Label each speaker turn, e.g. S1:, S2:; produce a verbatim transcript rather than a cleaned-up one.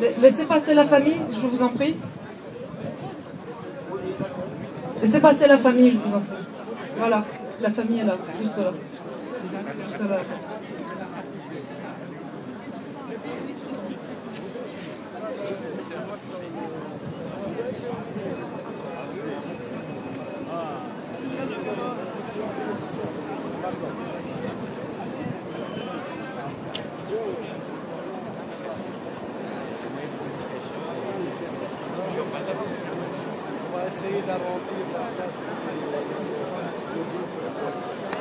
S1: Laissez passer la famille, je vous en prie. Laissez passer la famille, je vous en prie. Voilà, la famille est là, juste là. Juste là.
S2: On va essayer d'arrondir la place pour